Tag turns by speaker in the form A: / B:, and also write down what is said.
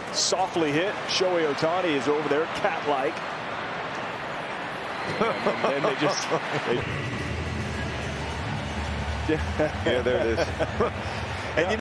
A: Softly hit. Shohei Ohtani is over there, cat-like. And then they just...
B: Yeah, there it is.
A: And